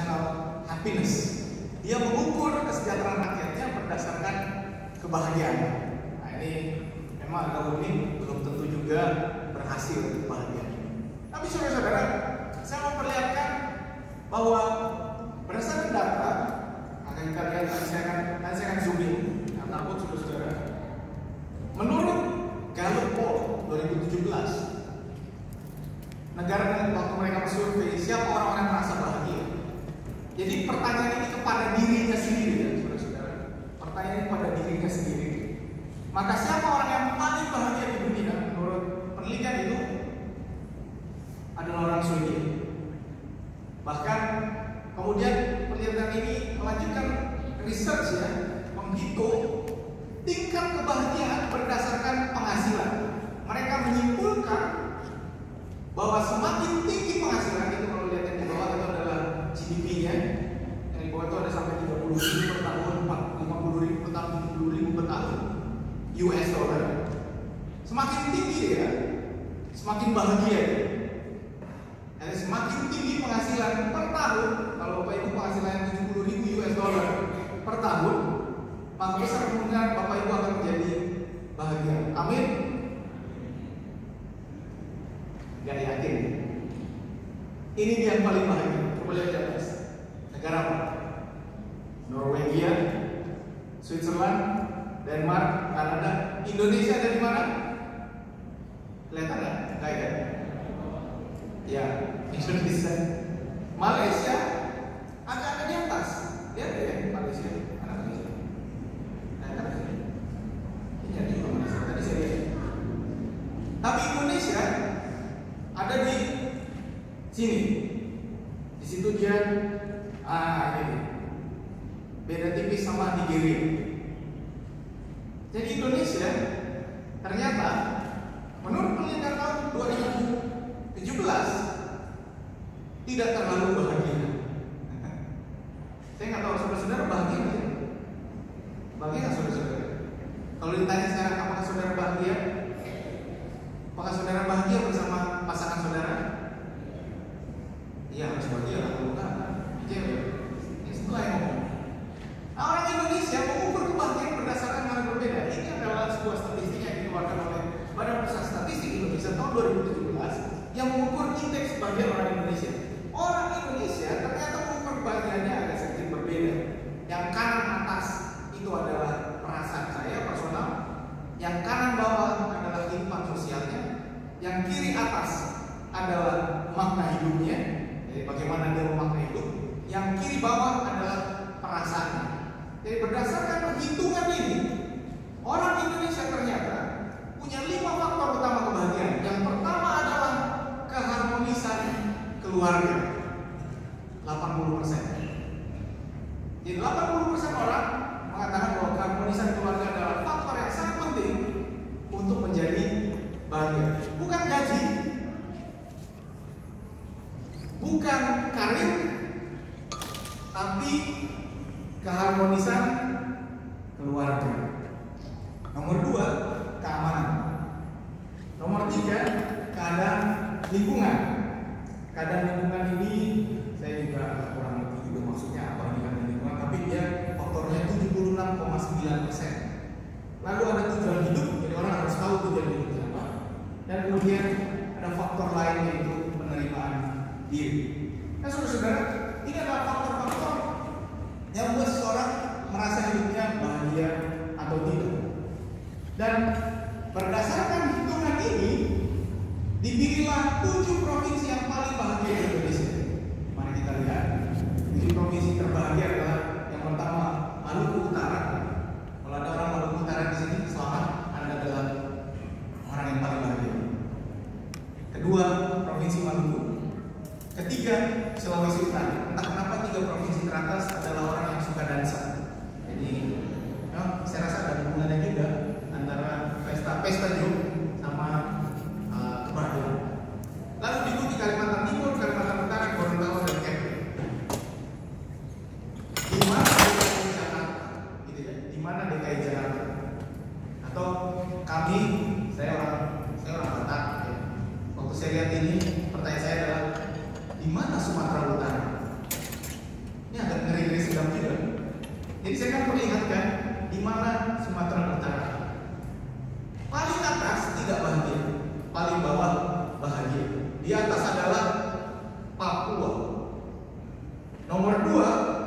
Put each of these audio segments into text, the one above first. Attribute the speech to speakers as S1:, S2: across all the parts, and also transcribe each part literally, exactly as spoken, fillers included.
S1: national happiness. Dia mengukur kesejahteraan rakyatnya berdasarkan kebahagiaan. Nah, ini memang agak unik, belum tentu juga berhasil kebahagiaan. Tapi saudara-saudara, saya mau perlihatkan bahwa berdasarkan data, akan kita lihat, nanti saya akan, nanti saya akan zoom in, nah, takut saudara-saudara. Menurut Gallup Poll dua ribu tujuh belas, negara waktu mereka survei siapa orang-orang yang merasa bahagia. Jadi pertanyaan ini kepada dirinya sendiri, ya saudara-saudara. Pertanyaan ini kepada dirinya sendiri. Maka siapa orang yang paling bahagia di dunia menurut penelitian itu adalah orang Swedia. Bahkan kemudian penelitian ini melanjutkan research ya, menghitung tingkat kebahagiaan berdasarkan penghasilan. Mereka menyimpulkan bahwa semakin tinggi penghasilan itu, kalau lihat yang di bawah itu adalah G D P-nya, yang di bawah itu ada sampai tiga puluh ribu per tahun, lima puluh ribu per tahun, tujuh puluh ribu per tahun U S dollar. Semakin tinggi ya, semakin bahagia ya. Jadi semakin tinggi penghasilan per tahun, kalau Bapak Ibu penghasilan tujuh puluh ribu U S dollar per tahun, maka besar kemungkinan Bapak Ibu akan menjadi bahagia. Amin. Gak yakin. Ini dia yang paling bahagia. Coba lihat di atas. Negara apa? Norwegia, Switzerland, Denmark, Kanada, Indonesia dari mana? Kelihatan nggak? Nggak ya? Ya, Indonesia. Malaysia agak-agak di atas. Lihat ya, Malaysia. Mana Malaysia? Nah, kan ini ada juga Malaysia. Tadi saya lihat. Tapi Indonesia ada di sini. Di situ dia ah ini. Beda tipis sama Nigeria. Jadi Indonesia ternyata menurut penelitian tahun dua ribu tujuh belas tidak terlalu bahagia. Saya nggak tahu saudara-saudara bahagia nggak ya? Bahagia nggak saudara-saudara? Kalau ditanya sekarang apakah saudara bahagia? Apakah saudara bahagia bersama pasangan saudara? Iya, harus bahagia lah, kalau enggak, kecewa. Ya, setelah yang ngomong. Nah, orang Indonesia mengukur kebahagiaan berdasarkan hal yang berbeda. Ini adalah sebuah statistik yang dikeluarkan oleh Badan Pusat Statistik Indonesia tahun dua ribu tujuh belas yang mengukur indeks kebahagiaan orang Indonesia. Orang Indonesia ternyata mengukur kebahagiaannya agak sedikit berbeda. Yang kanan atas itu adalah perasaan saya personal, yang kanan bawah adalah kehidupan sosialnya, yang kiri atas adalah makna hidupnya, jadi bagaimana dia memaknai hidup, yang kiri bawah adalah perasaannya. Jadi berdasarkan perhitungan ini, orang Indonesia ternyata punya lima faktor utama kebahagiaan. Yang pertama adalah keharmonisan keluarga, delapan puluh persen. Jadi delapan puluh persen orang mengatakan bahwa keharmonisan keluarga adalah faktor yang sangat penting untuk menjadi bahagia. Bukan gaji, bukan karir, tapi keharmonisan keluarga. Nomor dua, keamanan. Nomor tiga, keadaan lingkungan. Keadaan lingkungan ini saya juga kurang ngerti juga maksudnya apa ini keadaan lingkungan, tapi dia faktornya tujuh puluh enam koma sembilan persen. Lalu ada tujuan hidup, jadi orang harus tahu tujuan hidupnya apa. Dan kemudian ada faktor lain yaitu penerimaan diri. Nah, saudara-saudara, ini adalah faktor-faktor yang membuat seseorang merasa hidupnya bahagia atau tidak. Dan berdasarkan hitungan ini, dipilihlah tujuh provinsi yang paling bahagia di Indonesia. Mari kita lihat. Tujuh provinsi terbahagia adalah yang pertama Maluku Utara. Kalau ada orang Maluku Utara di sini, selamat, Anda adalah orang yang paling bahagia. Kedua, Provinsi Maluku. Ketiga, Sulawesi Utara. Entah kenapa tiga provinsi teratas adalah orang yang suka dansa. Jadi, ya, saya rasa ada hubungannya juga antara pesta-pesta juga sama uh, kebahagiaan. Lalu diikuti Kalimantan Timur, Kalimantan Utara, Gorontalo, dan Kepri. Di mana D K I Jakarta? Gitu ya? Di mana D K I Jakarta? Atau kami, saya orang, saya orang Batak. Ya. Waktu saya lihat ini, pertanyaan saya adalah di mana Sumatera Utara? Jadi saya akan perlihatkan di mana Sumatera Utara. Paling atas tidak bahagia, paling bawah bahagia. Di atas adalah Papua. Nomor dua,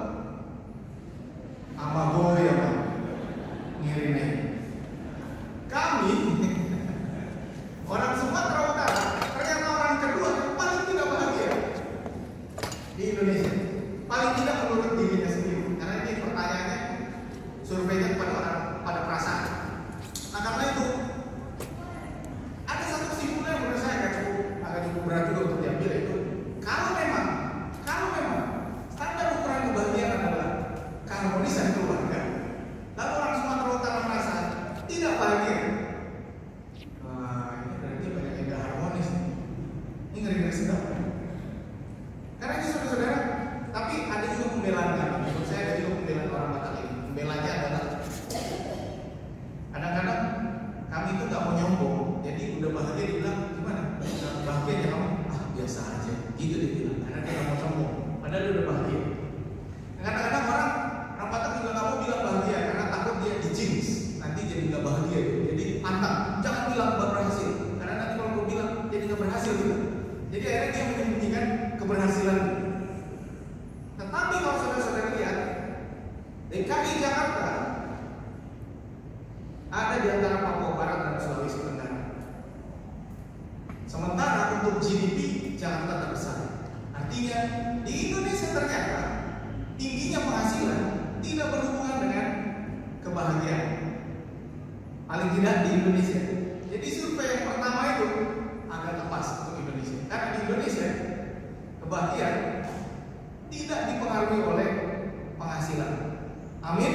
S1: Amagoya, Ngirine. Kami orang Sumatera Utara ternyata orang kedua yang paling tidak bahagia di Indonesia. Paling tidak menurut dirinya sendiri. Karena ini pertanyaannya, surveinya kepada orang, pada perasaan. Nah karena itu ada satu kesimpulan yang menurut saya agak cukup, agak cukup berat juga untuk diambil, itu kalau memang kalau memang standar ukuran kebahagiaan adalah keharmonisan keluarga, lalu orang Sumatera Utara merasa tidak bahagia, wah ini berarti banyak yang gak harmonis. Ini ngeri-ngeri sedap. Karena itu saudara-saudara, tapi ada juga pembelaan kan? Menurut saya ada juga pembelaan orang Batak ini. Pembelanya adalah kadang-kadang kami itu gak mau nyombong, jadi udah bahagia dibilang gimana? Udah bahagia aja kamu? Ah biasa aja, gitu dia bilang. Karena dia gak mau sombong, padahal dia udah bahagia. Kadang-kadang orang orang Batak juga gak mau bilang bahagia karena takut dia dijinx, nanti jadi gak bahagia. Jadi pantang, jangan bilang berhasil, karena nanti kalau gue bilang jadi gak berhasil juga. Jadi akhirnya dia menyembunyikan keberhasilan. Tetapi kalau saudara-saudara lihat, D K I Jakarta ada di antara Papua Barat dan Sulawesi Tenggara. Sementara untuk G D P Jakarta terbesar. Artinya di Indonesia ternyata tingginya penghasilan tidak berhubungan dengan kebahagiaan. Paling tidak di Indonesia. Jadi survei yang pertama itu agak lepas untuk Indonesia. Karena di Indonesia kebahagiaan tidak dipengaruhi oleh penghasilan. Amin.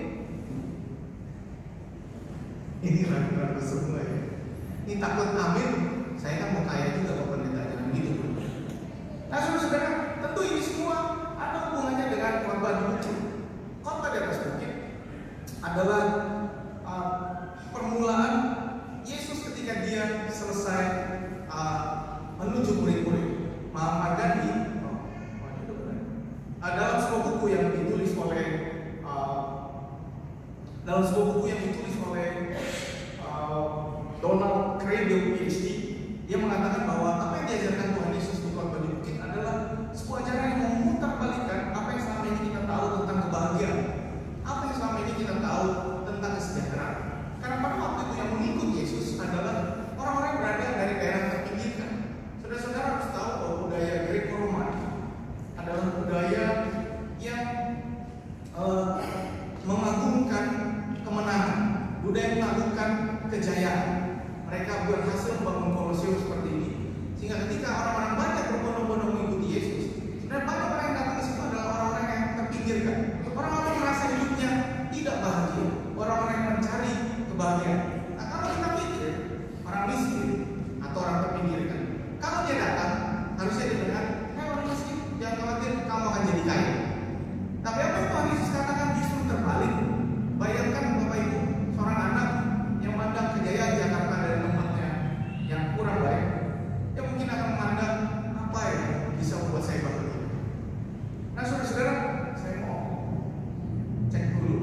S1: Ini ragu-ragu semua ya. Ini takut amin. Saya kan mau kaya juga Bapak Pendeta, jangan gitu. Nah saudara-saudara, tentu ini semua ada hubungannya dengan khotbah di bukit. Khotbah di atas bukit adalah uh, permulaan Yesus ketika dia selesai uh, menuju murid-murid. Mahatma Gandhi oh, uh, dalam sebuah buku yang ditulis oleh uh, dalam sebuah buku yang ditulis oleh uh, Donald Cradle P H D, dia mengatakan bahwa apa yang diajarkan Tuhan Yesus di khotbah di bukit adalah sebuah ajaran yang memutarbalikkan apa yang selama ini kita tahu tentang kebahagiaan, apa yang selama ini kita tahu tentang kesejahteraan. Karena pada waktu itu yang mengikut Yesus adalah orang-orang yang berada dari daerah terpinggirkan. Saudara-saudara harus tahu bahwa budaya Greco-Roman adalah budaya yang uh, mengagungkan kemenangan, budaya mengagungkan kejayaan. Mereka berhasil membangun Kolosium seperti ini, sehingga ketika orang-orang banyak berbondong-bondong mengikuti Yesus, sebenarnya banyak orang yang datang ke situ adalah orang-orang yang terpinggirkan, orang-orang yang merasa hidupnya tidak bahagia, orang-orang yang mencari kebahagiaan. Nah, kalau kita pikir orang miskin atau orang terpinggirkan, kalau dia datang harusnya dia dengar, "Hei orang miskin, jangan khawatir, kamu akan jadi kaya." Tapi apa yang Tuhan Yesus katakan justru terbalik. Bayangkan Bapak Ibu, seorang anak yang memandang kejayaan Jakarta dari tempatnya yang kurang baik, dia mungkin akan memandang apa yang bisa membuat saya bahagia. Nah saudara-saudara, saya mau cek dulu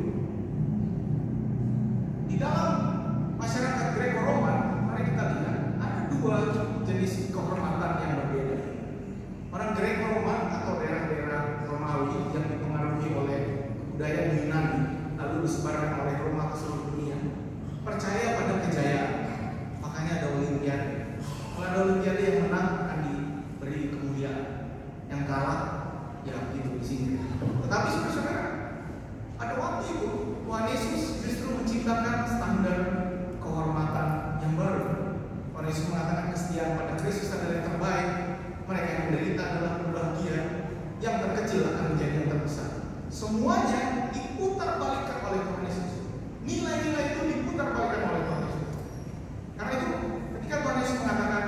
S1: di dalam masyarakat Greco-Roman. Mari kita lihat ada dua jenis kehormatan yang berbeda. Orang Greco-Roman atau daerah-daerah Romawi yang dipengaruhi oleh budaya Yunani lalu disebarkan oleh Roma ke seluruh dunia, percaya pada kejayaan. Makanya ada olimpiade. Kalau ada olimpiade, yang menang akan diberi kemuliaan, yang kalah ya itu disingkir. Tetapi saudara, pada waktu itu Tuhan Yesus justru menciptakan standar kehormatan yang baru. Tuhan Yesus mengatakan kesetiaan pada Kristus adalah yang terbaik. Mereka yang menderita adalah berbahagia. Yang terkecil akan menjadi yang terbesar. Semuanya diputarbalikkan oleh Tuhan Yesus. Nilai-nilai itu diputarbalikkan oleh Tuhan Yesus. Karena itu ketika Tuhan Yesus mengatakan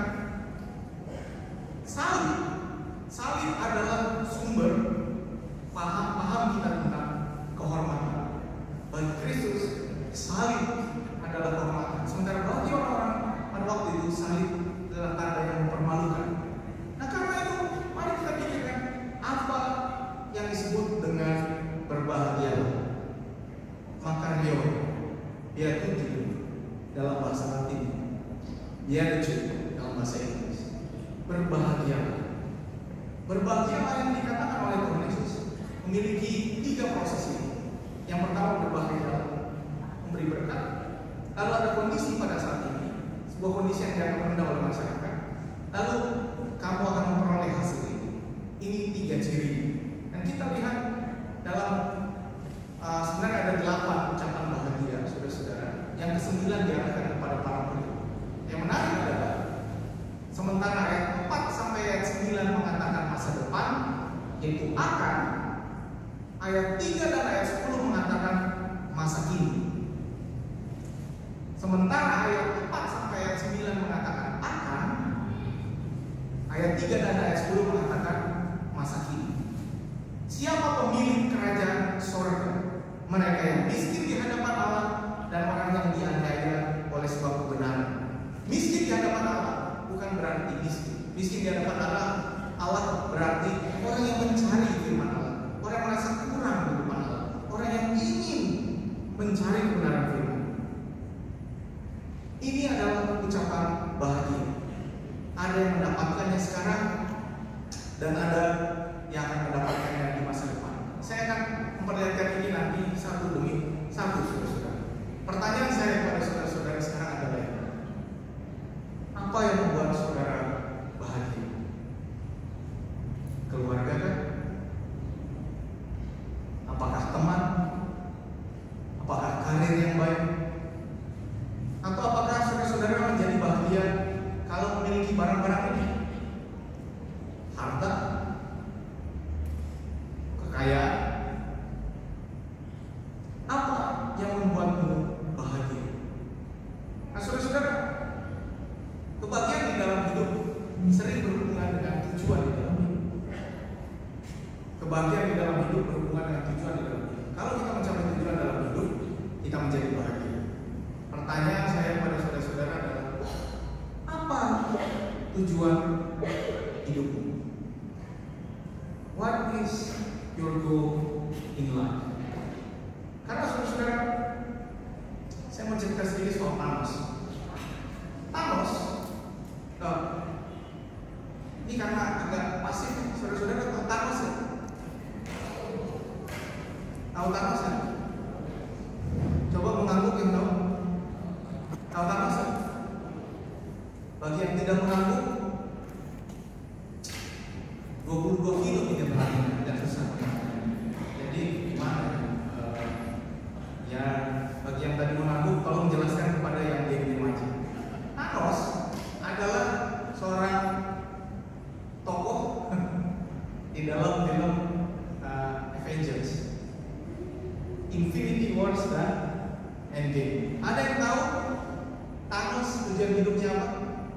S1: salib, salib adalah sumber paham-paham kita tentang kehormatan. Bagi Kristus, salib adalah kehormatan. Sementara bagi orang-orang pada waktu itu, salib adalah tanda yang mempermalukan. Nah karena itu, mari kita pikirkan apa yang disebut dengan berbahagia. Beatitude dalam bahasa Inggris. Berbahagialah. Berbahagialah yang dikatakan oleh Tuhan Yesus memiliki tiga proses ini. Yang pertama, berbahagialah, memberi berkat. Lalu ada kondisi pada saat ini, sebuah kondisi yang dianggap rendah oleh masyarakat. Lalu kamu akan memperoleh hasil ini. Ini tiga ciri. Dan kita lihat dalam uh, sebenarnya ada delapan ucapan bahagia, saudara-saudara. Yang kesembilan diarahkan kepada para murid. Yang menarik adalah sementara ayat empat sampai ayat sembilan mengatakan masa depan, yaitu akan. Ayat tiga dan ayat sepuluh mengatakan masa kini. Sementara ayat empat sampai ayat sembilan mengatakan akan. Ayat tiga dan ayat sepuluh mengatakan masa kini. Siapa pemilik kerajaan sorga? Mereka yang miskin di hadapan Allah dan orang yang dianiaya oleh sebab kebenaran. Miskin di hadapan Allah bukan berarti miskin. Miskin di hadapan Allah, Allah berarti orang yang mencari firman Allah, orang yang merasa kurang di depan Allah, orang yang ingin mencari kebenaran firman. Ini adalah ucapan bahagia. Ada yang mendapatkannya sekarang dan ada yang akan mendapatkannya di masa depan. Saya akan memperlihatkan ini nanti satu demi satu, saudara-saudara. Pertanyaan saya kepada saudara-saudara sekarang adalah, apa yang membuat saudara bahagia? Keluarga kan? Apakah teman? Apakah karir yang baik? Atau apakah saudara-saudara menjadi bahagia kalau memiliki barang-barang ini? Harta? Kekayaan? Apa yang membuatmu bahagia? Nah, saudara-saudara, kebahagiaan di dalam hidup sering berhubungan dengan tujuan di dalam hidup. Kebahagiaan di dalam hidup berhubungan dengan tujuan di dalam hidup. Kalau kita mencapai tujuan dalam hidup, kita menjadi bahagia. Pertanyaan saya pada saudara-saudara adalah, apa tujuan hidupmu? What is your goal in life? Karena saudara-saudara, saya mau cerita sedikit soal Thanos. Thanos, oh, ini karena agak pasif, saudara-saudara tahu Thanos ya? Tahu Thanos ya? Coba mengangguk yang tahu. Tahu Thanos ya? Bagi yang tidak mengangguk, dua puluh dua kilo ini berarti tidak susah. Jadi gimana? Uh, ya bagi yang tadi mengangguk, tolong jelaskan kepada yang diam-diam aja. Thanos adalah seorang tokoh di dalam film uh, Avengers, Infinity Wars dan Endgame. Ada yang tahu Thanos tujuan hidupnya apa?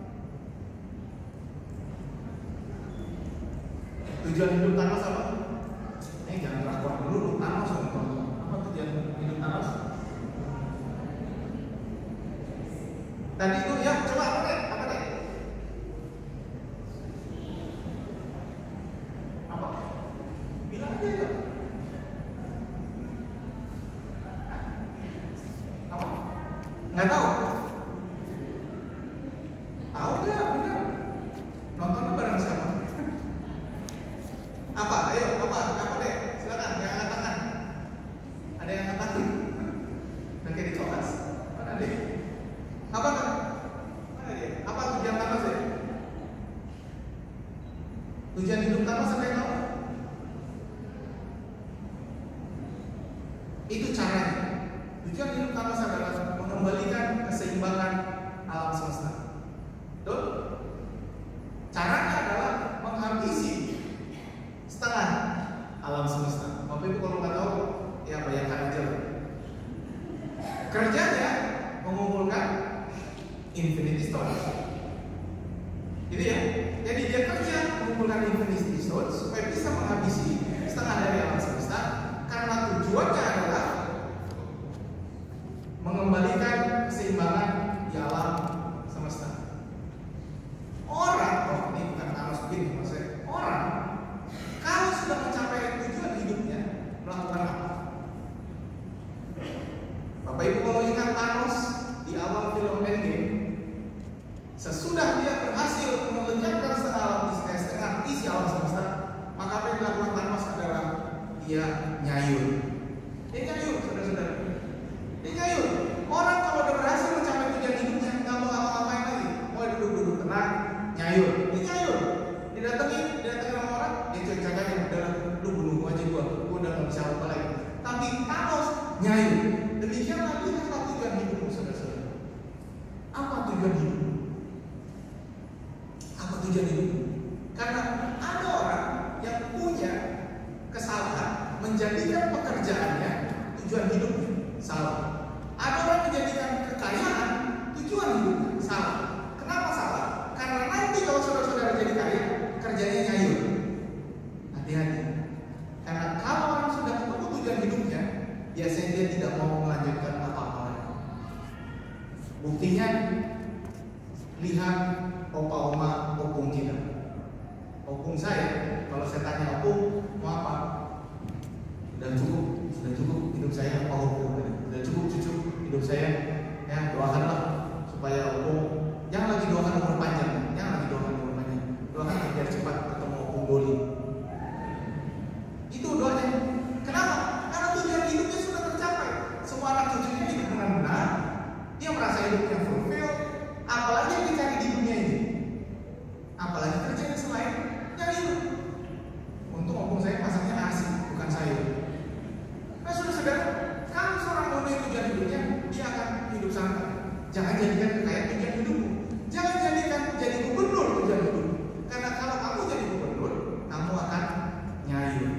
S1: Tujuan hidup Thanos apa? Eh jangan rakor dulu, Thanos apa? Apa tujuan hidup Thanos? Tadi itu ya coba apa deh? Apa deh? Apa? Bilang aja ya. Apa? Nggak tahu? Tahu nggak? Benar? Nontonnya bareng siapa? Apa? Ayo, apa? Apa deh? Silakan, yang angkat tangan. Ada yang angkat tangan? Udah kayak di kelas. Mana deh? Apa kan? Mana dia? Apa tujuan Thanos ya? Tujuan hidup Thanos apa yang tahu? Itu caranya. Tujuan hidup Thanos adalah mengembalikan keseimbangan alam semesta. Betul? Caranya adalah menghabisi setengah alam semesta. Bapak Ibu kalau nggak tahu, ya bayangkan aja. Kerjanya mengumpulkan Infinity Stones. Jadi ya, jadi dia kerja mengumpulkan Infinity Stones supaya bisa menghabisi setengah dari alam semesta. Karena tujuannya adalah mengembalikan keseimbangan di alam semesta. dia nyayur. Dia nyayur, saudara-saudara. Dia nyayur. Orang kalau udah berhasil mencapai tujuan hidupnya, nggak mau ngapa-ngapain lagi, mau duduk-duduk tenang, nyayur. Dia nyayur. Didatengin, didatengin sama orang, dia cuek-cuek aja, udah lu bunuh aja gua, gua udah nggak bisa apa lagi. Tapi Thanos nyayur. Demikianlah lihatlah tujuan hidupmu, saudara-saudara. Apa tujuan hidup? Apa tujuan hidup? Karena ada orang yang punya kesalahan menjadikan pekerjaannya tujuan hidupnya salah. Ada orang menjadikan kekayaan tujuan hidupnya salah. Kenapa salah? Karena nanti kalau saudara-saudara jadi kaya, kerjanya nyayur. Hati-hati. Karena kalau orang sudah ketemu tujuan hidupnya, biasanya dia tidak mau melanjutkan apa-apa lagi. Buktinya, lihat opa-oma opung kita. Opung saya, kalau saya tanya opung mau apa? Sudah cukup, sudah cukup hidup saya, Pak Opung. Sudah cukup cucu hidup saya, ya doakanlah supaya opung jangan lagi doakan umur panjang, jangan lagi doakan umur panjang, doakan biar cepat ketemu opung Doli. Itu doanya. Kenapa? Karena tujuan hidupnya sudah tercapai. Semua anak cucunya hidup dengan benar, dia merasa hidupnya fulfill. Apalagi yang dicari di dunia ini? Apalagi kerjanya selain nyari. Untuk opung saya pasangnya asik, bukan sayur. Nah, saudara-saudara, kalau seorang memenuhi tujuan hidupnya, dia akan hidup santai. Jangan jadikan kekayaan tujuan hidupmu. Jangan jadikan jadi gubernur tujuan hidup. Karena kalau kamu jadi gubernur, kamu akan nyayur.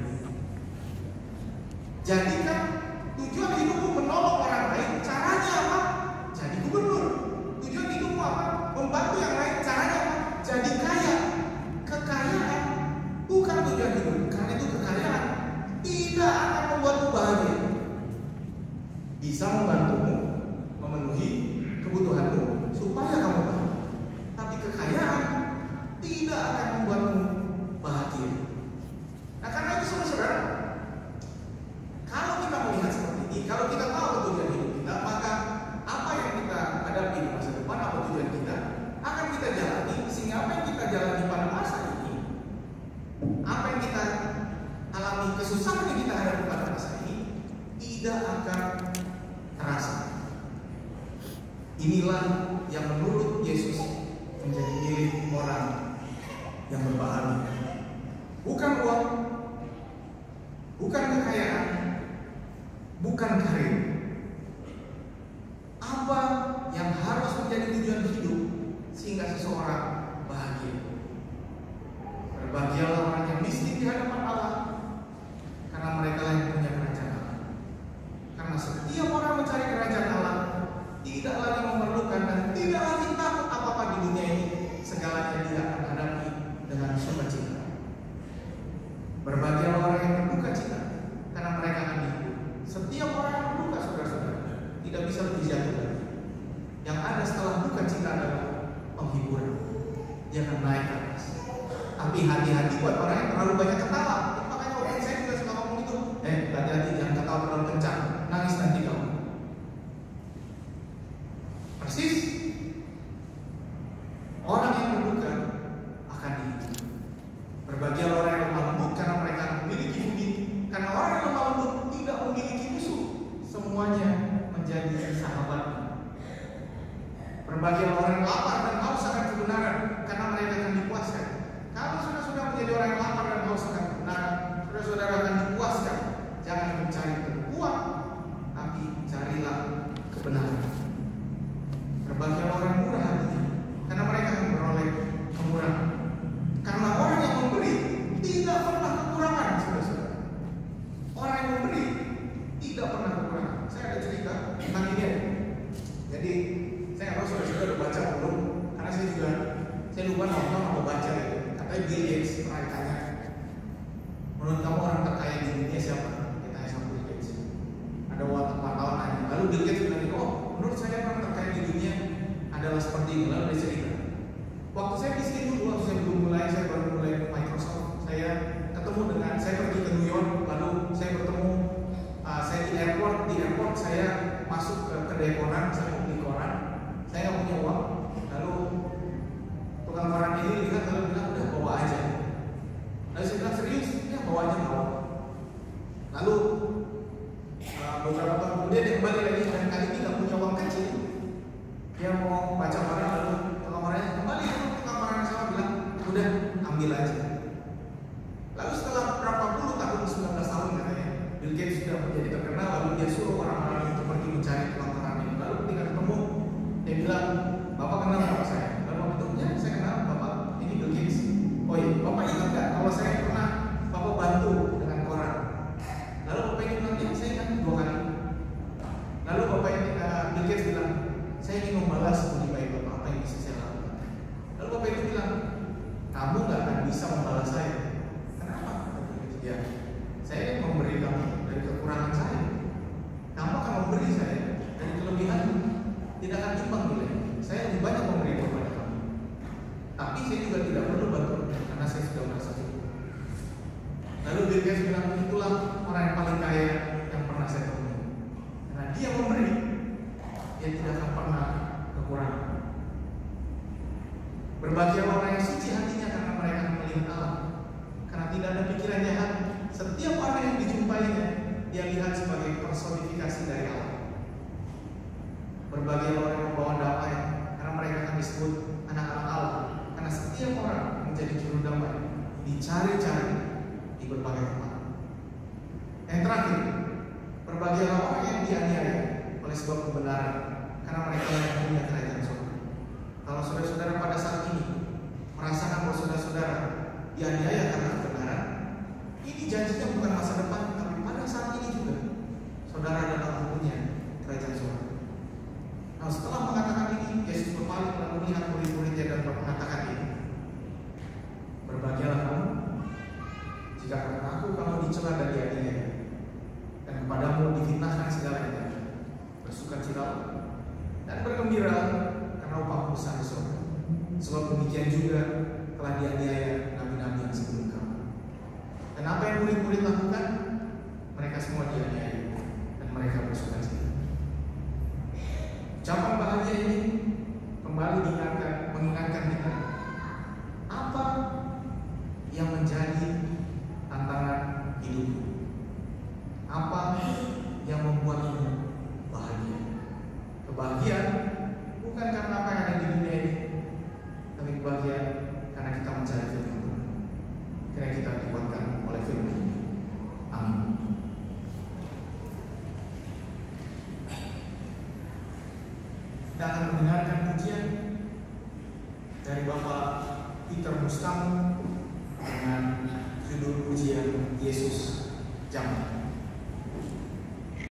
S1: Jadikan tujuan hidupmu menolong orang lain. Caranya apa? Jadi gubernur. Tujuan hidupmu apa? Membantu yang lain. Caranya apa? Jadi kaya. Kekayaan bukan tujuan hidup. Karena itu kekayaan tidak akan membuatmu bahagia. Bisa membantumu memenuhi kebutuhanmu supaya kamu bahagia. Tapi kekayaan tidak akan membuatmu bahagia. Nah, karena itu saudara-saudara, kalau kita melihat seperti ini, kalau kita tahu tujuan hidup kita, maka apa yang kita hadapi di masa depan, apa tujuan kita, akan kita jalani. Sehingga apa yang kita jalani pada masa ini, apa yang kita alami, kesusahan yang kita hadapi pada masa ini, tidak akan terasa. Inilah yang menurut Yesus menjadi milik orang yang berbahagia. Bukan uang, bukan kekayaan, bukan karir. Apa yang harus menjadi tujuan hidup sehingga seseorang bahagia? Berbahagialah orang yang miskin di hadapan Allah, karena mereka lah yang punya kerajaan Allah. Karena setiap orang mencari kerajaan Allah tidak lagi memerlukan dan tidak lagi takut apa-apa di dunia ini. Segalanya dia akan hadapi dengan sukacita. Berbahagialah orang yang berduka cita, karena mereka akan dihibur. Setiap orang yang berduka, saudara-saudara, tidak bisa lebih jatuh lagi. Yang ada setelah duka cita adalah penghiburan. Dia akan naik ke atas. Tapi hati-hati buat orang yang terlalu banyak ketawa. Makanya orang saya juga suka ngomong itu. Eh, hati-hati jangan ketawa terlalu kencang, nangis nanti kamu. Persis. Orang yang berduka akan dihibur. Berbahagialah orang yang lemah lembut, karena mereka memiliki budi. Karena orang yang lemah lembut tidak memiliki musuh, semuanya menjadi sahabatnya. Berbahagialah orang yang lapar dan haus akan kebenaran, karena mereka akan dipuaskan. Kalau sudah sudah menjadi orang yang lapar dan haus akan kebenaran, saudara-saudara akan dipuaskan. Jangan mencari uang, tapi carilah kebenaran. Berbahagialah orang yang murah hatinya, karena mereka akan beroleh kemurahan. Karena orang yang memberi tidak pernah kekurangan, saudara-saudara. Orang yang memberi tidak pernah kekurangan. Saya ada cerita tentang ini. Jadi saya harus saudara-saudara baca belum? Karena saya juga saya lupa nonton atau baca itu. Katanya Bill Gates pernah ditanya, menurut kamu orang terkaya di dunia siapa? Kita tanya sama Bill Gates. Ada wartawan nanya. Lalu Bill Gates bilang, oh menurut saya orang terkaya di dunia adalah seperti ini. Lalu dia cerita. Waktu saya miskin dulu, waktu saya belum mulai, saya baru mulai Microsoft. Saya ketemu dengan, saya pergi ke New York, lalu saya bertemu, uh, saya di airport, di airport saya masuk ke kedai koran, saya mau beli koran, saya nggak punya uang, lalu tukang koran ini lihat lalu bilang udah bawa aja. Lalu saya bilang serius, ya bawa aja bawa. Lalu uh, beberapa tahun kemudian dia kembali lagi, dan kali ini nggak punya uang kecil. Dia mau baca Quran, lalu kamarnya kembali ke kamar yang sama, bilang udah ambil aja. Lalu setelah berapa puluh tahun, sembilan belas tahun katanya, Bill Gates sudah menjadi terkenal. Lalu dia suruh orang-orang itu pergi mencari uang Quran ini. Lalu ketika ketemu, dia bilang, bapak kenal bapak saya? Lalu bapak itu, ya saya kenal bapak, ini Bill Gates. Oh iya, bapak ingat nggak kalau saya pernah bapak bantu dengan Quran? Lalu bapak ini bilang, ya saya ingat dua kali. Lalu bapak ini, uh, Bill Gates bilang, saya ingin membalas budi baik bapak, apa yang bisa saya lakukan? Lalu bapak itu bilang, kamu nggak akan bisa membalas saya. Kenapa? Ya, saya memberi kamu dari kekurangan saya. Kamu akan memberi saya dari kelebihan, tidak akan imbang nilai. Saya lebih banyak memberi kepada kamu. Tapi saya juga tidak perlu bantu karena saya sudah merasa cukup. Lalu Bill Gates bilang, itulah orang yang paling kaya yang pernah saya temui. Karena dia memberi, dia tidak akan pernah kekurangan. Berbahagialah orang yang suci hatinya karena mereka melihat Allah. Karena tidak ada pikiran jahat. Setiap orang yang dijumpainya, dia lihat sebagai personifikasi dari Allah. Berbahagialah orang yang membawa damai, karena mereka akan disebut anak-anak Allah. Karena setiap orang menjadi juru damai, dicari-cari di berbagai tempat. Yang terakhir, berbahagialah orang yang dianiaya oleh sebab kebenaran, karena mereka yang punya kerajaan surga. Kalau saudara-saudara pada saat ini merasakan bahwa saudara-saudara dianiaya karena kebenaran, ini janjinya bukan masa depan, tapi pada saat ini juga saudara adalah punya kerajaan surga. Nah, setelah mengatakan ini, Yesus berpaling lalu melihat murid-muridnya dan mengatakan ini, berbahagialah kamu jika karena aku kamu dicela dan dianiaya, dan kepadamu difitnahkan segalanya. Bersukacitalah dan bergembira karena upahmu besar di surga. Sebab demikian juga telah dianiaya nabi-nabi yang sebelum kamu. Dan apa yang murid-murid lakukan? Mereka semua dianiaya dan mereka bersukacita. Ucapan bahagia ini kembali diingatkan, mengingatkan kita apa yang menjadi tantangan hidupmu, apa yang membuatmu bahagia. Kebahagiaan bukan karena apa yang ada di dunia ini, tapi kebahagiaan karena kita mencari firman Tuhan, karena kita dikuatkan oleh firman ini. Amin. Kita akan mendengarkan pujian dari Bapak Peter Mustamu dengan judul pujian Yesus Jamah.